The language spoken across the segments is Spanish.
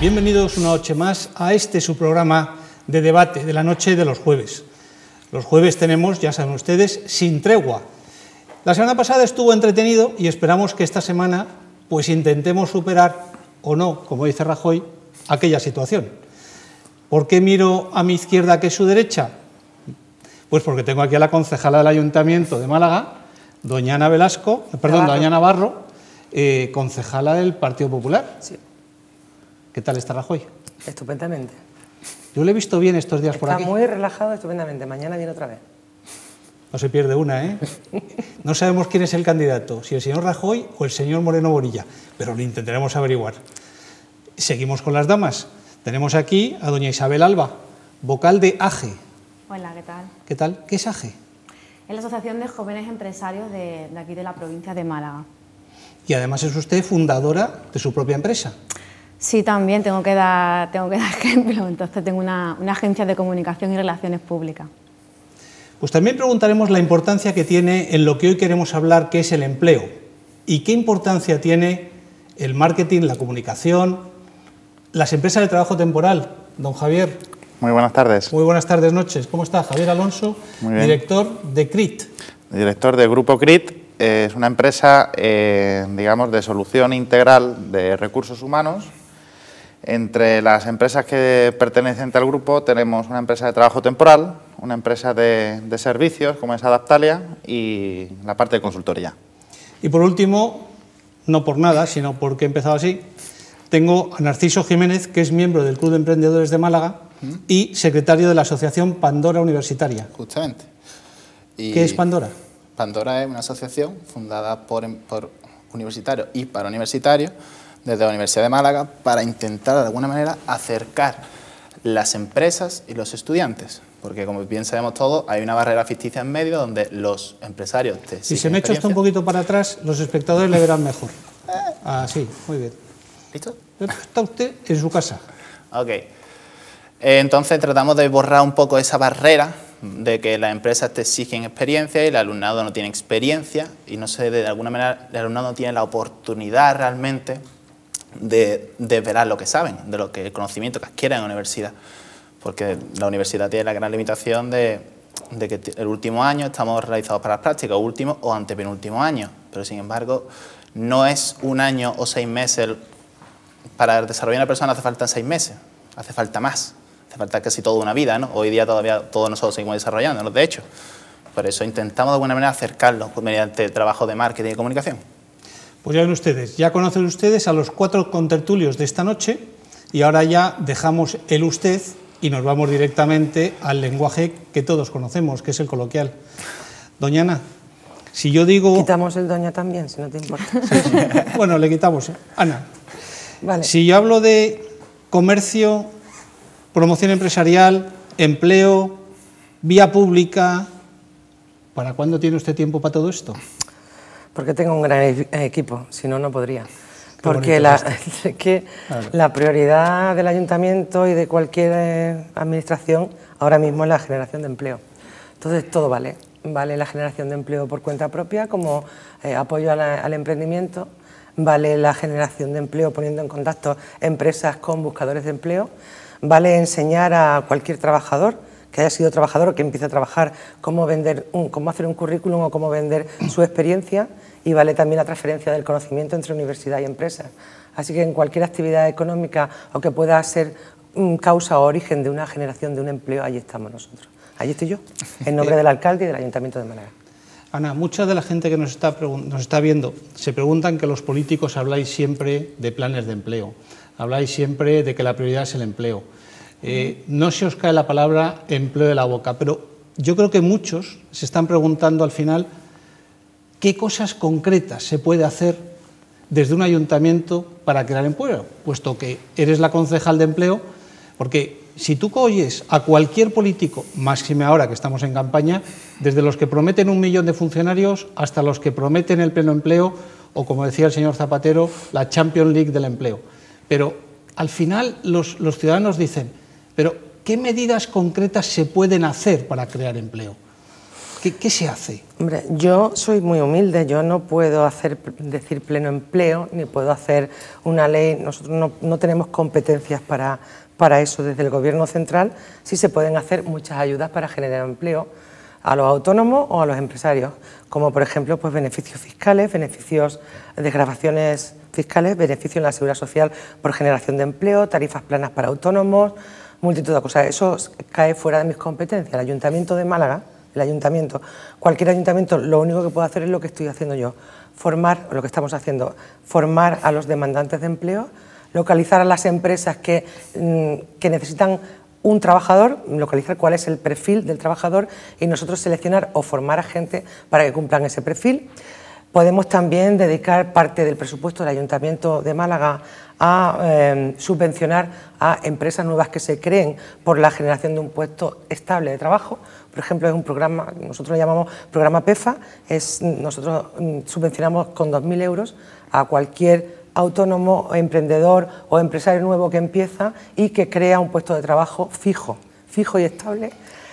Bienvenidos una noche más a su programa de debate de la noche de los jueves. Los jueves tenemos, ya saben ustedes, Sin Tregua. La semana pasada estuvo entretenido y esperamos que esta semana pues intentemos superar, o no, como dice Rajoy, aquella situación. ¿Por qué miro a mi izquierda que es su derecha? Pues porque tengo aquí a la concejala del Ayuntamiento de Málaga, doña Ana doña Navarro, concejala del Partido Popular. Sí. ¿Qué tal está Rajoy? Estupendamente. Yo le he visto bien estos días por aquí. Está muy relajado, estupendamente. Mañana viene otra vez. No se pierde una, ¿eh? No sabemos quién es el candidato, si el señor Rajoy o el señor Moreno Bonilla, pero lo intentaremos averiguar. Seguimos con las damas. Tenemos aquí a doña Isabel Alba, vocal de AGE. Hola, ¿qué tal? ¿Qué tal? ¿Qué es AGE? Es la Asociación de Jóvenes Empresarios de aquí de la provincia de Málaga. Y además es usted fundadora de su propia empresa. Sí, también tengo que dar ejemplo. Entonces tengo una agencia de comunicación y relaciones públicas. Pues también preguntaremos la importancia que tiene en lo que hoy queremos hablar, que es el empleo. Y qué importancia tiene el marketing, la comunicación, las empresas de trabajo temporal. Don Javier. Muy buenas tardes. Muy buenas tardes, noches. ¿Cómo está? Javier Alonso, director de CRIT. Director del Grupo CRIT. Es una empresa, digamos, de solución integral de recursos humanos. Entre las empresas que pertenecen al grupo tenemos una empresa de trabajo temporal, una empresa de servicios, como es Adaptalia, y la parte de consultoría. Y por último, no por nada, sino porque he empezado así, tengo a Narciso Jiménez, que es miembro del Club de Emprendedores de Málaga y secretario de la Asociación Pandora Universitaria. Justamente. ¿Qué es Pandora? Pandora es una asociación fundada por universitarios y para universitarios desde la Universidad de Málaga para intentar de alguna manera acercar las empresas y los estudiantes, porque como bien sabemos todos hay una barrera ficticia en medio donde los empresarios Si se me echa esto un poquito para atrás, los espectadores le verán mejor. Sí, muy bien. ¿Listo? Está usted en su casa. Ok. Entonces tratamos de borrar un poco esa barrera de que las empresas te exigen experiencia y el alumnado no tiene experiencia y no sé, de alguna manera el alumnado no tiene la oportunidad realmente de ver lo que saben, de lo que el conocimiento que adquieren en la universidad, porque la universidad tiene la gran limitación de que el último año estamos realizados para las prácticas, último o antepenúltimo año, pero sin embargo no es un año o 6 meses, para desarrollar una persona hace falta 6 meses, hace falta más, hace falta casi toda una vida, ¿no? Hoy día todavía todos nosotros seguimos desarrollándonos, de hecho, por eso intentamos de alguna manera acercarlos mediante trabajo de marketing y comunicación. Pues ya ven ustedes, ya conocen ustedes a los 4 contertulios de esta noche y ahora ya dejamos el usted y nos vamos directamente al lenguaje que todos conocemos, que es el coloquial. Doña Ana, si yo digo... Quitamos el doña también, si no te importa. Sí. Bueno, le quitamos. Ana, vale. Si yo hablo de comercio, promoción empresarial, empleo, vía pública, ¿para cuándo tiene usted tiempo para todo esto? Porque tengo un gran equipo, si no, no podría. Porque la prioridad del ayuntamiento y de cualquier administración ahora mismo es la generación de empleo. Entonces todo vale. Vale la generación de empleo por cuenta propia como apoyo al emprendimiento, vale la generación de empleo poniendo en contacto empresas con buscadores de empleo, vale enseñar a cualquier trabajador que haya sido trabajador o que empiece a trabajar, cómo hacer un currículum o cómo vender su experiencia, y vale también la transferencia del conocimiento entre universidad y empresa. Así que en cualquier actividad económica o que pueda ser causa o origen de una generación de un empleo, ahí estamos nosotros. Ahí estoy yo, en nombre del alcalde y del Ayuntamiento de Málaga. Ana, mucha de la gente que nos está viendo se preguntan que los políticos habláis siempre de planes de empleo, habláis siempre de que la prioridad es el empleo. No se os cae la palabra empleo de la boca, pero yo creo que muchos se están preguntando al final qué cosas concretas se puede hacer desde un ayuntamiento para crear empleo, puesto que eres la concejal de empleo, porque si tú oyes a cualquier político, máxime ahora que estamos en campaña, desde los que prometen 1 millón de funcionarios hasta los que prometen el pleno empleo o, como decía el señor Zapatero, la Champions League del empleo. Pero al final los ciudadanos dicen, pero ¿qué medidas concretas se pueden hacer para crear empleo? ¿Qué se hace? Hombre, yo soy muy humilde, yo no puedo decir pleno empleo, ni puedo hacer una ley, nosotros no tenemos competencias para eso desde el Gobierno central. Sí se pueden hacer muchas ayudas para generar empleo a los autónomos o a los empresarios, como por ejemplo pues beneficios fiscales, beneficios de desgravaciones fiscales, beneficios en la seguridad social por generación de empleo, tarifas planas para autónomos, multitud de cosas. Eso cae fuera de mis competencias. El Ayuntamiento de Málaga, cualquier ayuntamiento, lo único que puede hacer es lo que estoy haciendo yo, lo que estamos haciendo, formar a los demandantes de empleo, localizar a las empresas que necesitan un trabajador, localizar cuál es el perfil del trabajador y nosotros seleccionar o formar a gente para que cumplan ese perfil. Podemos también dedicar parte del presupuesto del Ayuntamiento de Málaga a subvencionar a empresas nuevas que se creen por la generación de un puesto estable de trabajo. Por ejemplo, es un programa, nosotros lo llamamos programa PEFA, nosotros subvencionamos con 2.000 euros a cualquier autónomo, emprendedor o empresario nuevo que empieza y que crea un puesto de trabajo fijo y estable.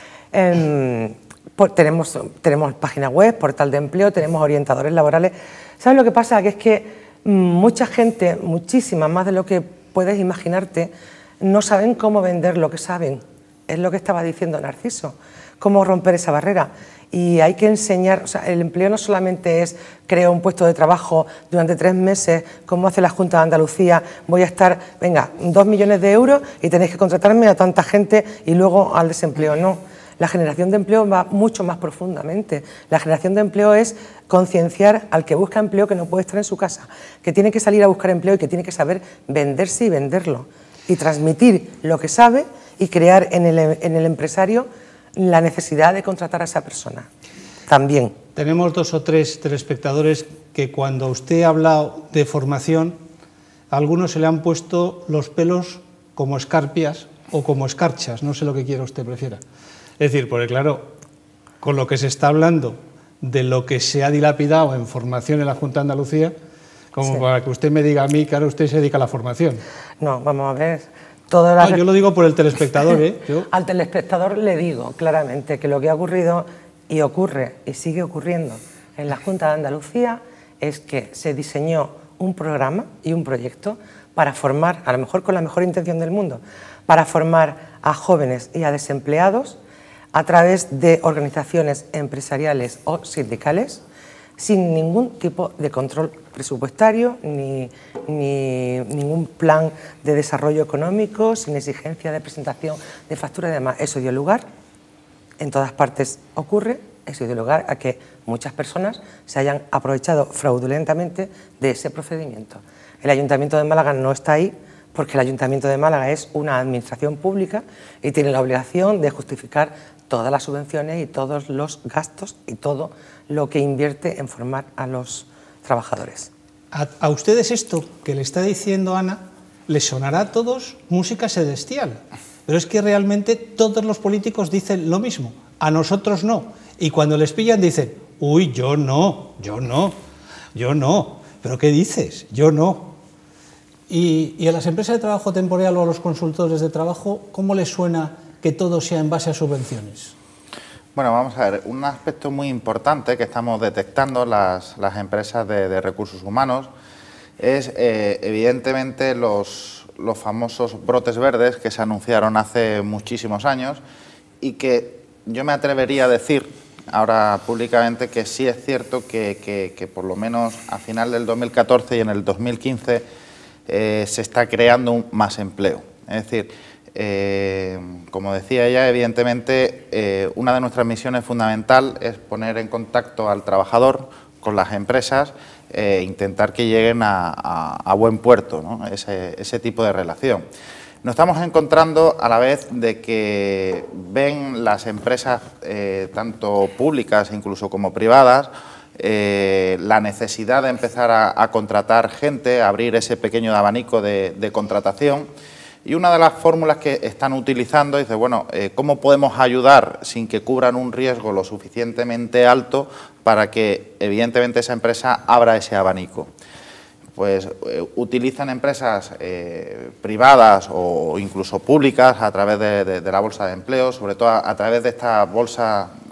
Tenemos página web, portal de empleo, tenemos orientadores laborales. ¿Sabes lo que pasa? Que es que mucha gente, muchísima más de lo que puedes imaginarte, no saben cómo vender lo que saben. Es lo que estaba diciendo Narciso, cómo romper esa barrera. Y hay que enseñar, o sea, el empleo no solamente es creo un puesto de trabajo durante 3 meses, como hace la Junta de Andalucía, voy a estar, venga, 2 millones de euros y tenéis que contratarme a tanta gente y luego al desempleo. No, la generación de empleo va mucho más profundamente. La generación de empleo es concienciar al que busca empleo que no puede estar en su casa, que tiene que salir a buscar empleo y que tiene que saber venderse y venderlo y transmitir lo que sabe y crear en el empresario la necesidad de contratar a esa persona. También. Tenemos 2 o 3 telespectadores que cuando usted ha hablado de formación, a algunos se le han puesto los pelos como escarpias o como escarchas, no sé lo que quiera usted prefiera. Es decir, porque claro, con lo que se está hablando de lo que se ha dilapidado en formación en la Junta de Andalucía, como sí, para que usted me diga a mí, claro, usted se dedica a la formación. No, vamos a ver. Yo lo digo por el telespectador, ¿eh? Al telespectador le digo claramente que lo que ha ocurrido y ocurre y sigue ocurriendo en la Junta de Andalucía es que se diseñó un programa y un proyecto para formar, a lo mejor con la mejor intención del mundo, para formar a jóvenes y a desempleados a través de organizaciones empresariales o sindicales sin ningún tipo de control presupuestario ni ningún plan de desarrollo económico, sin exigencia de presentación de factura y demás. Eso dio lugar, en todas partes ocurre, eso dio lugar a que muchas personas se hayan aprovechado fraudulentamente de ese procedimiento. El Ayuntamiento de Málaga no está ahí porque el Ayuntamiento de Málaga es una administración pública y tiene la obligación de justificar todas las subvenciones y todos los gastos y todo lo que invierte en formar a los trabajadores. A ustedes esto que le está diciendo Ana les sonará a todos música celestial, pero es que realmente todos los políticos dicen lo mismo, a nosotros no, y cuando les pillan dicen, uy, yo no, pero ¿qué dices? Yo no. Y a las empresas de trabajo temporal o a los consultores de trabajo, ¿cómo les suena que todo sea en base a subvenciones? Bueno, vamos a ver, un aspecto muy importante que estamos detectando las empresas de recursos humanos es evidentemente los famosos brotes verdes que se anunciaron hace muchísimos años y que yo me atrevería a decir ahora públicamente que sí es cierto que por lo menos a final del 2014 y en el 2015 se está creando más empleo. Es decir, como decía ella, evidentemente una de nuestras misiones fundamental es poner en contacto al trabajador con las empresas e intentar que lleguen a buen puerto, ¿no? ese tipo de relación. Nos estamos encontrando a la vez de que ven las empresas, tanto públicas incluso como privadas, la necesidad de empezar a contratar gente, a abrir ese pequeño abanico de contratación. Y una de las fórmulas que están utilizando dice, bueno, ¿cómo podemos ayudar sin que cubran un riesgo lo suficientemente alto para que evidentemente esa empresa abra ese abanico? Pues utilizan empresas privadas o incluso públicas a través de la bolsa de empleo, sobre todo a través de esta bolsa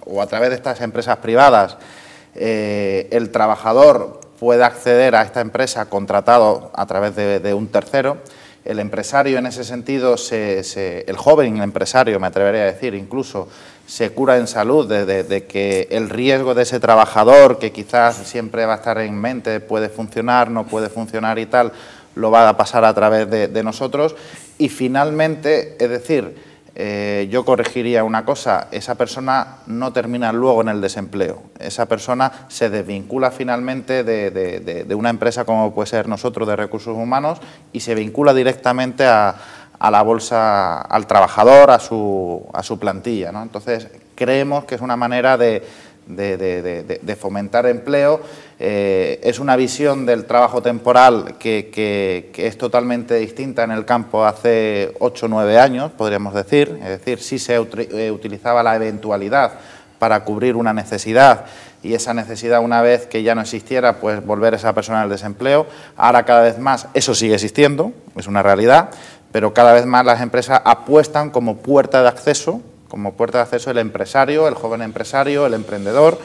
o a través de estas empresas privadas el trabajador puede acceder a esta empresa contratado a través de un tercero. El empresario, en ese sentido, el joven empresario, me atrevería a decir, incluso se cura en salud de que el riesgo de ese trabajador, que quizás siempre va a estar en mente, puede funcionar, no puede funcionar y tal, lo va a pasar a través de nosotros. Y finalmente, es decir, yo corregiría una cosa, esa persona no termina luego en el desempleo, esa persona se desvincula finalmente de una empresa como puede ser nosotros de Recursos Humanos y se vincula directamente a la bolsa, al trabajador, a su plantilla, ¿no? Entonces, creemos que es una manera de fomentar empleo. Es una visión del trabajo temporal que es totalmente distinta en el campo hace 8 o 9 años, podríamos decir. Es decir, sí se utilizaba la eventualidad para cubrir una necesidad y esa necesidad, una vez que ya no existiera, pues volver esa persona al desempleo. Ahora cada vez más eso sigue existiendo, es una realidad, pero cada vez más las empresas apuestan como puerta de acceso el empresario, el joven empresario, el emprendedor,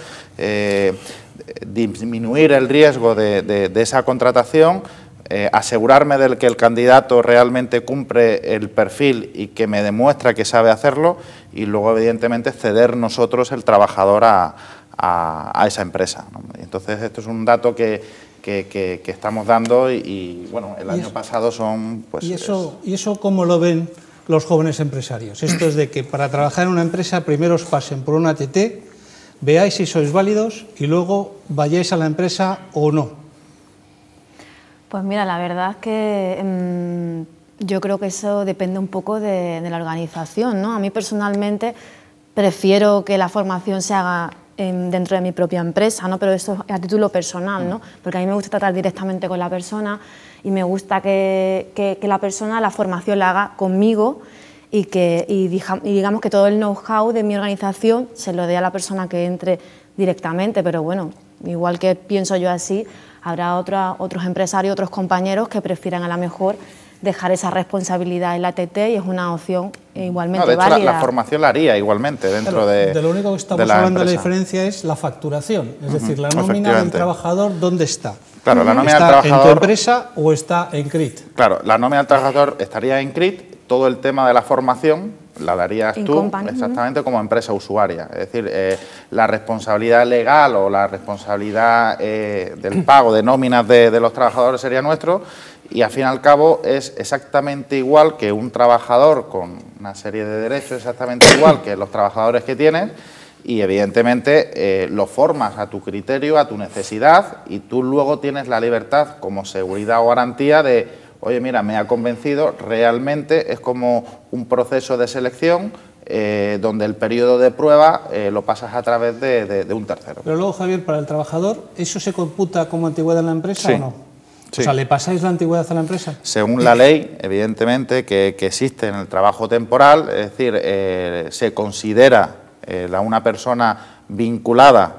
disminuir el riesgo de esa contratación, asegurarme de que el candidato realmente cumple el perfil y que me demuestra que sabe hacerlo y luego, evidentemente, ceder nosotros el trabajador a esa empresa, ¿no? Entonces, esto es un dato que estamos dando y bueno, el año pasado son... Pues, ¿Y eso cómo lo ven los jóvenes empresarios? Esto es de que para trabajar en una empresa primero os pasen por una TT, veáis si sois válidos y luego vayáis a la empresa o no. Pues mira, la verdad es que yo creo que eso depende un poco de la organización, ¿no? A mí personalmente prefiero que la formación se haga dentro de mi propia empresa, ¿no? Pero eso es a título personal, ¿no? Porque a mí me gusta tratar directamente con la persona y me gusta que la persona la formación la haga conmigo y digamos que todo el know-how de mi organización se lo dé a la persona que entre directamente, pero bueno, igual que pienso yo así, habrá otros empresarios, otros compañeros que prefieran a lo mejor dejar esa responsabilidad en la TT y es una opción igualmente válida. De hecho, la formación la haría igualmente dentro de lo único que estamos hablando de la diferencia es la facturación, es decir, la nómina del trabajador, ¿dónde está? Claro, la nómina del ¿Está trabajador... en tu empresa o está en CRIT? Claro, la nómina del trabajador estaría en CRIT, todo el tema de la formación la darías tú exactamente como empresa usuaria. Es decir, la responsabilidad legal o la responsabilidad del pago de nóminas de los trabajadores sería nuestro y, al fin y al cabo, es exactamente igual que un trabajador con una serie de derechos, exactamente igual que los trabajadores que tienes y, evidentemente, lo formas a tu criterio, a tu necesidad y tú luego tienes la libertad como seguridad o garantía de... Oye, mira, me ha convencido, realmente es como un proceso de selección donde el periodo de prueba lo pasas a través de un tercero. Pero luego, Javier, para el trabajador, ¿eso se computa como antigüedad en la empresa sí, o no? Sí. O sea, ¿le pasáis la antigüedad a la empresa? Según la ley, evidentemente, que existe en el trabajo temporal, es decir, se considera una persona vinculada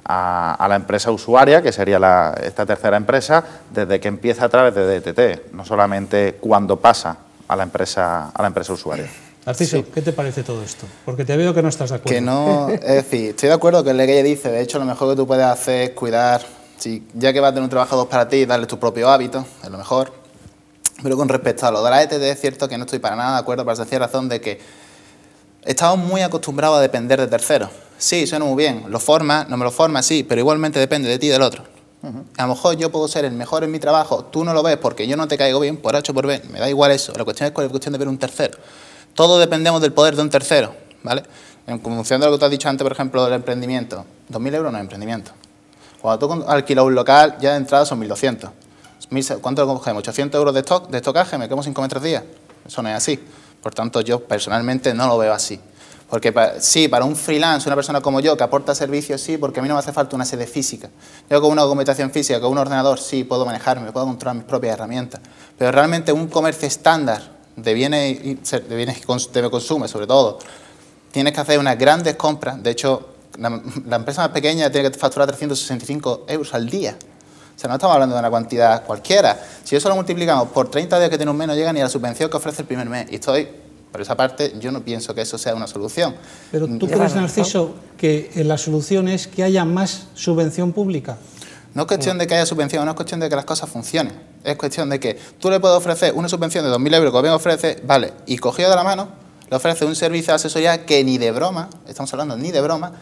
a la empresa usuaria, que sería esta tercera empresa, desde que empieza a través de DTT, no solamente cuando pasa a la empresa usuaria. Narciso, Sí. ¿qué te parece todo esto? Porque te veo que no estás de acuerdo. Que no, es decir, estoy de acuerdo con lo que ella dice, de hecho lo mejor que tú puedes hacer es cuidar, ya que vas a tener un trabajador para ti, darle tus propios hábitos, es lo mejor. Pero con respecto a lo de la ETT, es cierto que no estoy para nada de acuerdo por la sencilla razón de que estamos muy acostumbrados a depender de terceros. Sí, suena muy bien, lo formas, no me lo formas, sí, pero igualmente depende de ti y del otro. A lo mejor yo puedo ser el mejor en mi trabajo, tú no lo ves porque yo no te caigo bien, por H o por B, me da igual eso, la cuestión es cuestión de ver un tercero. Todos dependemos del poder de un tercero, ¿vale? En función de lo que tú has dicho antes, por ejemplo, del emprendimiento, 2.000 euros no es emprendimiento. Cuando tú alquilas un local, ya de entrada son 1.200. ¿Cuánto cogemos? 800 euros de estocaje, me quemo sin comer 3 días. Eso no es así. Por tanto, yo personalmente no lo veo así. Porque sí, para un freelance, una persona como yo que aporta servicios, sí, porque a mí no me hace falta una sede física. Yo con una documentación física, con un ordenador, sí, puedo manejarme, puedo controlar mis propias herramientas. Pero realmente un comercio estándar de bienes de consumo, sobre todo, tienes que hacer unas grandes compras. De hecho, la empresa más pequeña tiene que facturar 365 euros al día. O sea, no estamos hablando de una cantidad cualquiera. Si eso lo multiplicamos por 30 días que tiene un mes, no llega ni a la subvención que ofrece el primer mes. Y estoy Por esa parte, yo no pienso que eso sea una solución. Pero ¿tú crees, Narciso, que la solución es que haya más subvención pública? No es cuestión de que haya subvención, no es cuestión de que las cosas funcionen. Es cuestión de que tú le puedes ofrecer una subvención de 2.000 euros que bien ofrece, vale, y cogido de la mano, le ofrece un servicio de asesoría que ni de broma, estamos hablando ni de broma,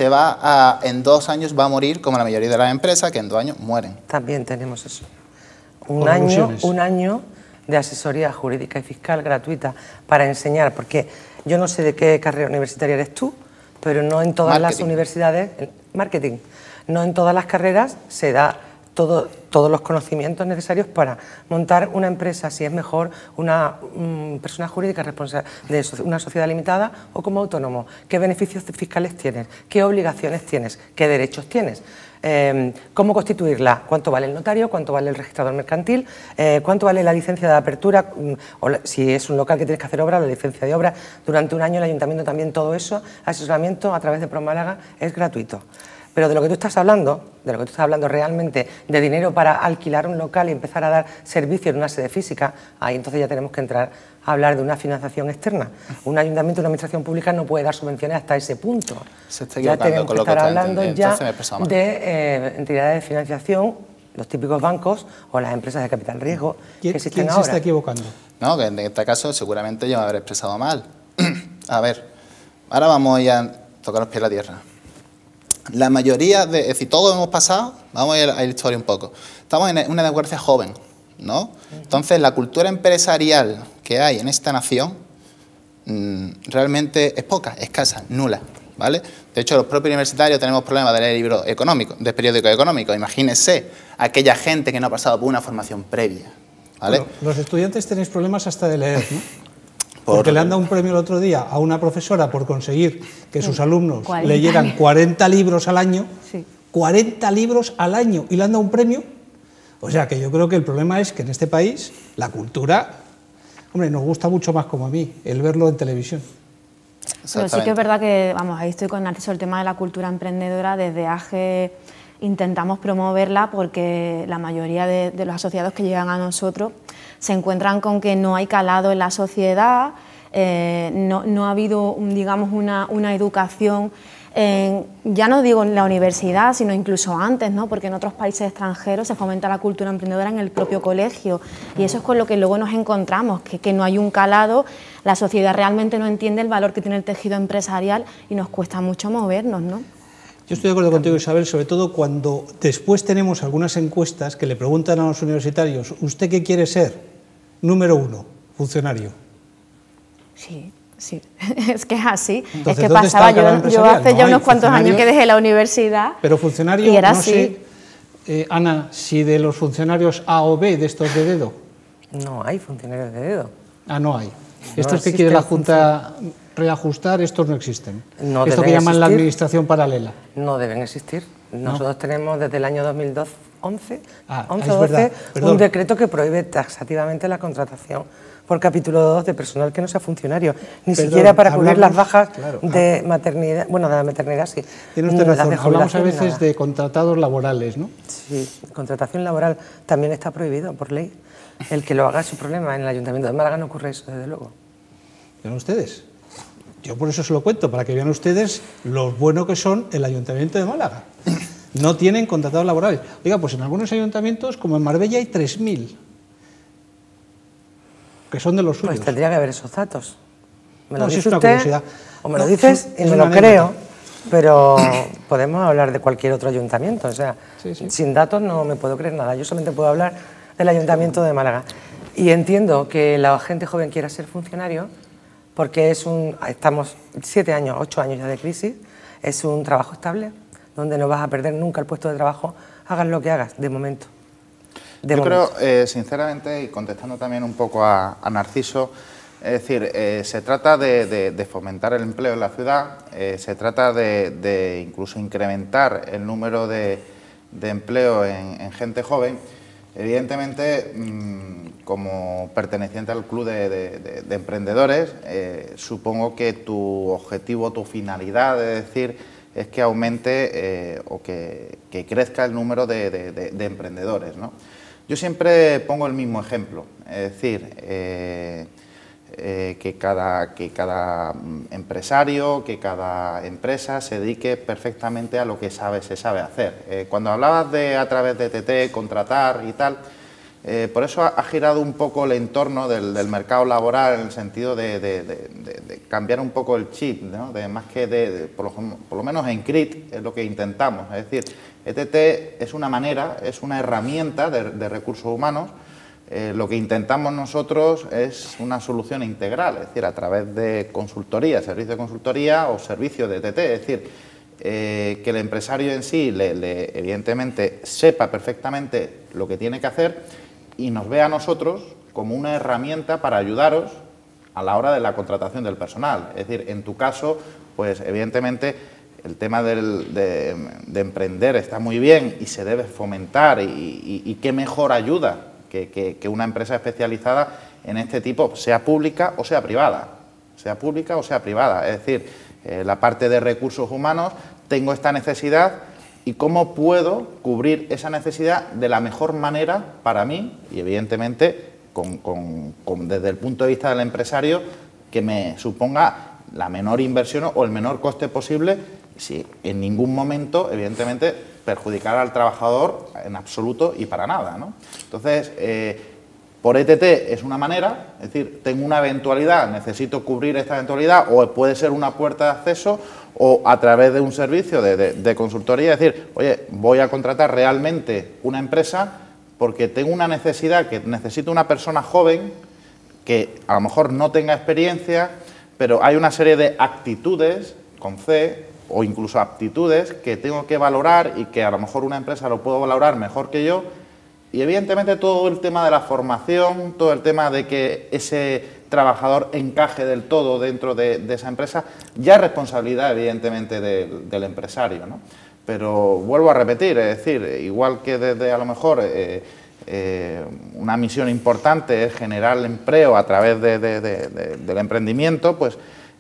en 2 años va a morir, como la mayoría de las empresas, que en 2 años mueren. También tenemos eso. Un año de asesoría jurídica y fiscal gratuita para enseñar, porque yo no sé de qué carrera universitaria eres tú, pero no en todas las universidades, marketing, no en todas las carreras se da todos los conocimientos necesarios para montar una empresa, si es mejor una persona jurídica responsable de una sociedad limitada o como autónomo, qué beneficios fiscales tienes, qué obligaciones tienes, qué derechos tienes. Cómo constituirla, cuánto vale el notario, cuánto vale el registrador mercantil, cuánto vale la licencia de apertura, o si es un local que tienes que hacer obra, la licencia de obra. Durante un año el ayuntamiento también todo eso, asesoramiento a través de ProMálaga es gratuito. Pero de lo que tú estás hablando, realmente de dinero para alquilar un local y empezar a dar servicio en una sede física, ahí entonces ya tenemos que entrar a hablar de una financiación externa. Un ayuntamiento, una administración pública no puede dar subvenciones hasta ese punto. Se está ya tenemos que estar hablando ya de entidades de financiación, los típicos bancos o las empresas de capital riesgo que existen ahora. ¿Quién se está equivocando? No, que en este caso seguramente yo me habré expresado mal. A ver, ahora vamos ya a tocar los pies a la tierra. La mayoría es decir, todos hemos pasado, vamos a ir a la historia un poco. Estamos en una democracia joven, ¿no? Entonces, la cultura empresarial que hay en esta nación realmente es poca, escasa, nula, ¿vale? De hecho, los propios universitarios tenemos problemas de leer libros económicos, de periódicos económicos. Imagínense aquella gente que no ha pasado por una formación previa, ¿vale? Bueno, los estudiantes tenéis problemas hasta de leer, ¿no? Porque le han dado un premio el otro día a una profesora por conseguir que sus alumnos leyeran 40 libros al año, 40 libros al año, y le han dado un premio. O sea, que yo creo que el problema es que en este país la cultura, hombre, nos gusta mucho más, como a mí, el verlo en televisión. Pero sí que es verdad que, vamos, ahí estoy con Narciso, el tema de la cultura emprendedora, desde AGE intentamos promoverla porque la mayoría de los asociados que llegan a nosotros se encuentran con que no hay calado en la sociedad, no ha habido, digamos, una educación, ya no digo en la universidad, sino incluso antes, ¿no? Porque en otros países extranjeros se fomenta la cultura emprendedora en el propio colegio, y eso es con lo que luego nos encontramos, que no hay un calado, la sociedad realmente no entiende el valor que tiene el tejido empresarial y nos cuesta mucho movernos, ¿no? Yo estoy de acuerdo contigo, Isabel, sobre todo cuando después tenemos algunas encuestas que le preguntan a los universitarios: ¿usted qué quiere ser? Número 1, funcionario. Sí, sí, es que es así. Entonces, es que pasaba, yo hace ya unos cuantos años que dejé la universidad. Pero funcionario, y era no así. sé, Ana, si de los funcionarios A o B, de estos de dedo. No hay funcionarios de dedo. Ah, no hay. Estos que quiere la Junta reajustar, estos no existen. No esto que llaman la administración paralela. No deben existir. Nosotros tenemos desde el año 2011 es un decreto que prohíbe taxativamente la contratación por capítulo 2 de personal que no sea funcionario, ni siquiera para cubrir las bajas de maternidad, bueno, de la maternidad sí. Tiene usted razón, hablamos a veces de contratados laborales, ¿no? Sí, contratación laboral también está prohibido por ley. El que lo haga es su problema. En el Ayuntamiento de Málaga no ocurre eso, desde luego. ¿Vean ustedes? Yo por eso se lo cuento, para que vean ustedes lo bueno que son el Ayuntamiento de Málaga. No tienen contratados laborales. Oiga, pues en algunos ayuntamientos, como en Marbella, hay 3.000, que son de los suyos. Pues tendría que haber esos datos. ¿Me lo dice es una usted? curiosidad. O me lo dices y me lo creo, pero podemos hablar de cualquier otro ayuntamiento. O sea, sin datos no me puedo creer nada. Yo solamente puedo hablar del Ayuntamiento de Málaga. Y entiendo que la gente joven quiera ser funcionario, porque estamos 7 años, 8 años ya de crisis, es un trabajo estable, donde no vas a perder nunca el puesto de trabajo, hagas lo que hagas, de momento. Yo creo, sinceramente, y contestando también un poco a Narciso, es decir, se trata de fomentar el empleo en la ciudad, se trata de incluso incrementar el número de empleo en gente joven. Evidentemente, como perteneciente al club de emprendedores, supongo que tu objetivo, tu finalidad, es decir, es que aumente o que crezca el número de emprendedores, ¿no? Yo siempre pongo el mismo ejemplo, es decir, que cada empresario, que cada empresa se dedique perfectamente a lo que se sabe hacer. Cuando hablabas de a través de TT, contratar y tal, por eso ha girado un poco el entorno del mercado laboral en el sentido de cambiar un poco el chip, ¿no? Más que por lo menos en CRIT es lo que intentamos. Es decir, ETT es una manera, es una herramienta de recursos humanos. Lo que intentamos nosotros es una solución integral, es decir, a través de consultoría, servicio de consultoría o servicio de ETT, es decir, que el empresario en sí, evidentemente, sepa perfectamente lo que tiene que hacer y nos vea a nosotros como una herramienta para ayudaros a la hora de la contratación del personal. Es decir, en tu caso, pues evidentemente el tema de emprender está muy bien y se debe fomentar y qué mejor ayuda que una empresa especializada en este tipo, sea pública o sea privada. Sea pública o sea privada. Es decir, la parte de recursos humanos, tengo esta necesidad y cómo puedo cubrir esa necesidad de la mejor manera para mí y evidentemente desde el punto de vista del empresario que me suponga la menor inversión o el menor coste posible, si en ningún momento evidentemente perjudicar al trabajador en absoluto y para nada, ¿no? Entonces, por ETT es una manera, es decir, tengo una eventualidad, necesito cubrir esta eventualidad o puede ser una puerta de acceso o a través de un servicio de consultoría, es decir, oye, voy a contratar realmente una empresa porque tengo una necesidad, que necesito una persona joven que a lo mejor no tenga experiencia, pero hay una serie de actitudes con C o incluso aptitudes que tengo que valorar y que a lo mejor una empresa lo puede valorar mejor que yo. Y evidentemente todo el tema de la formación, todo el tema de que ese trabajador encaje del todo dentro de esa empresa, ya es responsabilidad evidentemente del empresario, ¿no? Pero vuelvo a repetir, es decir, igual que desde a lo mejor una misión importante es generar empleo a través del emprendimiento, pues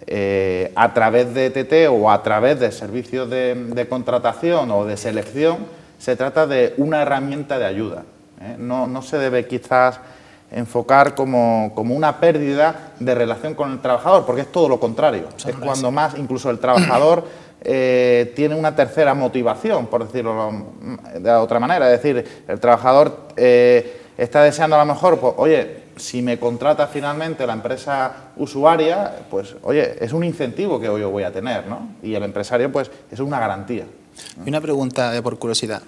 a través de ETT o a través de servicios de contratación o de selección, se trata de una herramienta de ayuda. No se debe quizás enfocar como una pérdida de relación con el trabajador, porque es todo lo contrario. Es cuando más incluso el trabajador tiene una tercera motivación, por decirlo de otra manera. Es decir, el trabajador está deseando a lo mejor, pues, oye, si me contrata finalmente la empresa usuaria, pues, oye, es un incentivo que yo voy a tener, ¿no? Y el empresario, pues, es una garantía. Y una pregunta por curiosidad.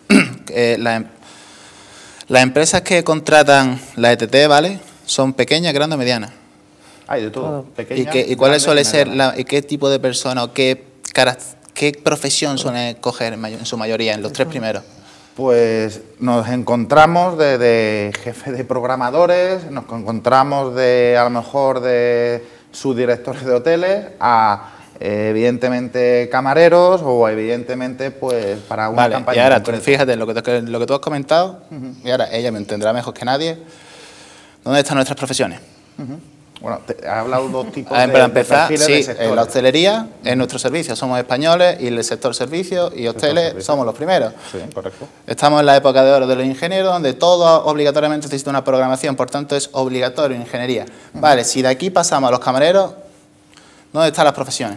Las empresas que contratan la ETT, ¿vale? ¿Son pequeñas, grandes o medianas? Hay de todo. Pequeñas, ¿Y cuáles suele ser, y qué tipo de persona o qué profesión suelen coger en su mayoría, en los tres primeros? Pues nos encontramos de jefe de programadores, nos encontramos a lo mejor de subdirectores de hoteles a evidentemente camareros o evidentemente pues para una campaña. Y ahora tú fíjate en lo que tú has comentado, y ahora ella me entenderá mejor que nadie. ¿Dónde están nuestras profesiones? Bueno, he hablado de dos tipos para empezar, de sí, sectores. La hostelería es nuestro servicio, somos españoles, y el sector servicios y hoteles somos los primeros. Sí, correcto. Estamos en la época de oro de los ingenieros, donde todo obligatoriamente necesita una programación, por tanto es obligatorio ingeniería. Vale, si de aquí pasamos a los camareros, ¿dónde están las profesiones?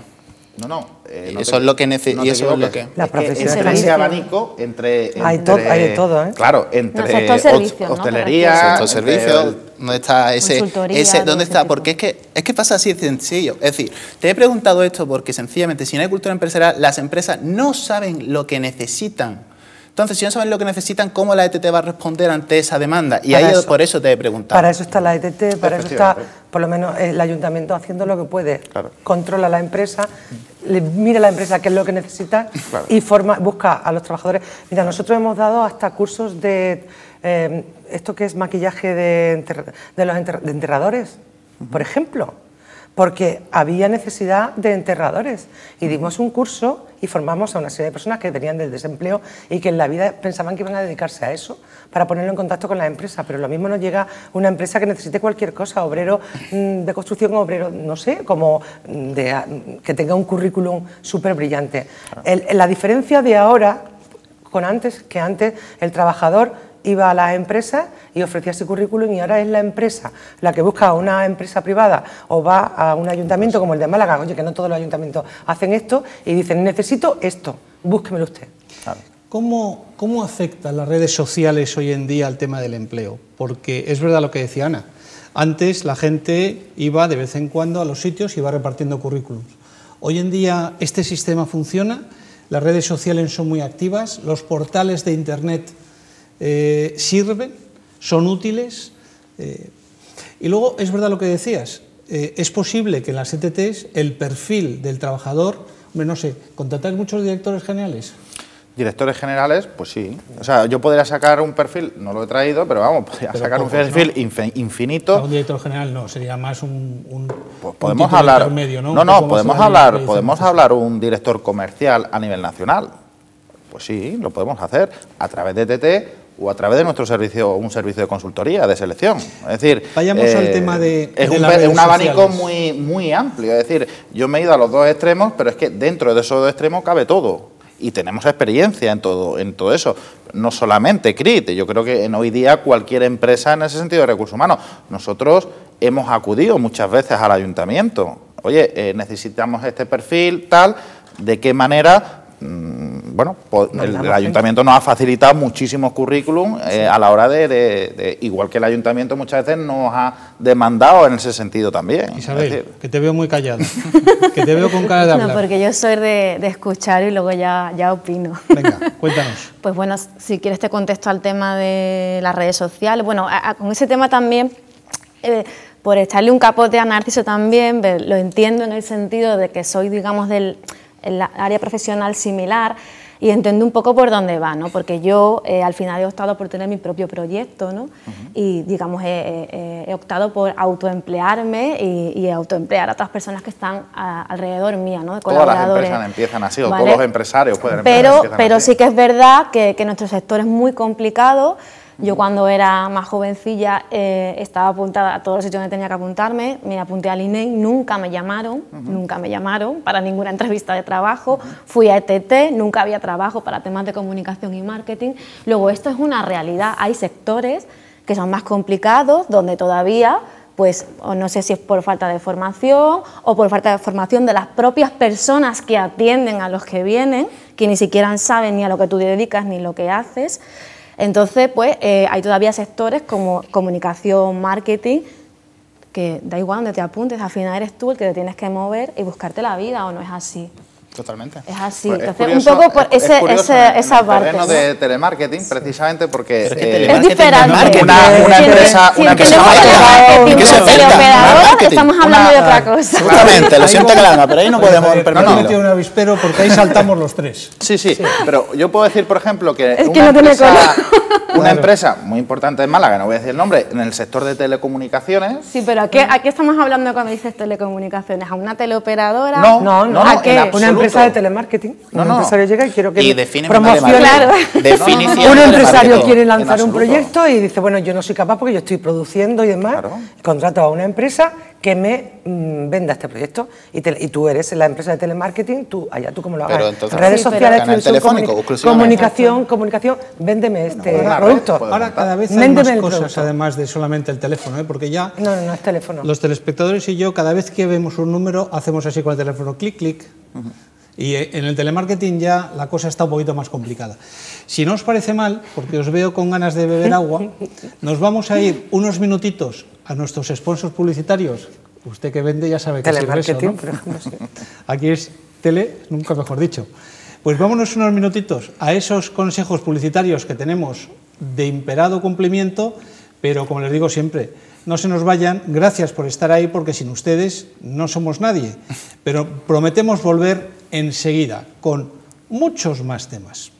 Eso es lo que necesito. La profesión entre ese abanico, hay de todo, ¿eh? Claro, entre hostelería, sector servicios, ¿dónde está ¿dónde está? Porque es que pasa así de sencillo. Es decir, te he preguntado esto porque sencillamente si no hay cultura empresarial, las empresas no saben lo que necesitan. Entonces, si no saben lo que necesitan, ¿cómo la ETT va a responder ante esa demanda? Y ahí por eso te he preguntado. Para eso está la ETT, para eso está, por lo menos, el ayuntamiento haciendo lo que puede. Claro. Controla la empresa, mira a la empresa qué es lo que necesita y busca a los trabajadores. Mira, nosotros hemos dado hasta cursos de esto que es maquillaje de enterradores, por ejemplo. Porque había necesidad de enterradores y dimos un curso y formamos a una serie de personas que venían del desempleo y que en la vida pensaban que iban a dedicarse a eso para ponerlo en contacto con la empresa, pero lo mismo nos llega una empresa que necesite cualquier cosa, obrero de construcción, obrero, no sé, como que tenga un currículum súper brillante. La diferencia de ahora con antes, que antes el trabajador iba a las empresas y ofrecía ese currículum, y ahora es la empresa la que busca a una empresa privada o va a un ayuntamiento como el de Málaga, oye, que no todos los ayuntamientos hacen esto, y dicen, necesito esto, búsquemelo usted. Claro. ¿Cómo afectan las redes sociales hoy en día al tema del empleo? Porque es verdad lo que decía Ana, antes la gente iba de vez en cuando a los sitios y iba repartiendo currículums. Hoy en día este sistema funciona, las redes sociales son muy activas, los portales de internet sirven, son útiles. Y luego es verdad lo que decías, es posible que en las ETTs el perfil del trabajador, hombre, no sé, ¿contratáis muchos directores generales? Directores generales, pues sí. O sea, yo podría sacar un perfil, no lo he traído, pero vamos, podría sacar un perfil infinito. Un director general no, sería más un pues podemos hablar, medio, ¿no? Podemos hablar un director comercial a nivel nacional. Pues sí, lo podemos hacer a través de TT o a través de nuestro servicio, un servicio de consultoría, de selección. Es decir, vayamos al tema de un abanico muy amplio. Es decir, yo me he ido a los dos extremos, pero es que dentro de esos dos extremos cabe todo. Y tenemos experiencia en todo eso, no solamente CRIT, yo creo que hoy día cualquier empresa en ese sentido de recursos humanos. Nosotros hemos acudido muchas veces al ayuntamiento, oye, necesitamos este perfil, tal, ¿de qué manera? Bueno, pues el ayuntamiento nos ha facilitado muchísimos currículum a la hora igual que el ayuntamiento muchas veces nos ha demandado en ese sentido también. Isabel, que te veo muy callada, que te veo con cara de hablar. No, porque yo soy de escuchar y luego ya opino. Venga, cuéntanos. Pues bueno, si quieres te contesto al tema de las redes sociales. Bueno, con ese tema también, por echarle un capote a Narciso también, lo entiendo en el sentido de que soy, digamos, del área profesional similar, y entiendo un poco por dónde va, ¿no? Porque yo al final he optado por tener mi propio proyecto, ¿no? Y digamos he optado por autoemplearme y autoemplear a otras personas que están alrededor mía, ¿no? De colaboradores. Todas las empresas empiezan así, o ¿vale? Todos los empresarios pueden empezar. Pero sí que es verdad que nuestro sector es muy complicado. Yo cuando era más jovencilla estaba apuntada a todos los sitios donde tenía que apuntarme, me apunté al INEI, nunca me llamaron para ninguna entrevista de trabajo, fui a ETT, nunca había trabajo para temas de comunicación y marketing. Luego esto es una realidad, hay sectores que son más complicados, donde todavía, pues o no sé si es por falta de formación o por falta de formación de las propias personas que atienden a los que vienen, que ni siquiera saben ni a lo que tú te dedicas ni lo que haces. Entonces, pues hay todavía sectores como comunicación, marketing, que da igual donde te apuntes, al final eres tú el que te tienes que mover y buscarte la vida, ¿o no es así? Totalmente. Es así. Pues entonces, curioso, un poco por esa parte. En el terreno de telemarketing, precisamente porque... es diferente. Una empresa... Estamos hablando de otra cosa. Justamente, lo siento que la haga, pero ahí no podemos permitirlo. No he metido un avispero porque ahí saltamos los tres. Sí, pero yo puedo decir, por ejemplo, que una empresa muy importante en Málaga, no voy a decir el nombre, en el sector de telecomunicaciones... Sí, pero ¿a qué estamos hablando cuando dices telecomunicaciones? ¿A una teleoperadora? No, ¿a qué? Una empresa de telemarketing. Un empresario llega y quiero que promocione. Definición. Un empresario quiere lanzar un proyecto y dice, bueno, yo no soy capaz porque yo estoy produciendo y demás. Claro. Contrato a una empresa que me venda este proyecto y tú eres la empresa de telemarketing, tú cómo lo hagas. Pero entonces, redes sociales, canal telefónico, comunicación, véndeme este producto. Ahora cada vez hay más cosas además de solamente el teléfono, porque ya no es teléfono. Los telespectadores y yo cada vez que vemos un número hacemos así con el teléfono, clic, clic. Y en el telemarketing ya la cosa está un poquito más complicada. Si no os parece mal, porque os veo con ganas de beber agua, nos vamos a ir unos minutitos a nuestros sponsors publicitarios. Usted que vende ya sabe que es eso, ¿no? Aquí es tele, nunca mejor dicho. Pues vámonos unos minutitos a esos consejos publicitarios que tenemos de imperado cumplimiento, pero como les digo siempre, no se nos vayan, gracias por estar ahí, porque sin ustedes no somos nadie. Pero prometemos volver enseguida con muchos más temas.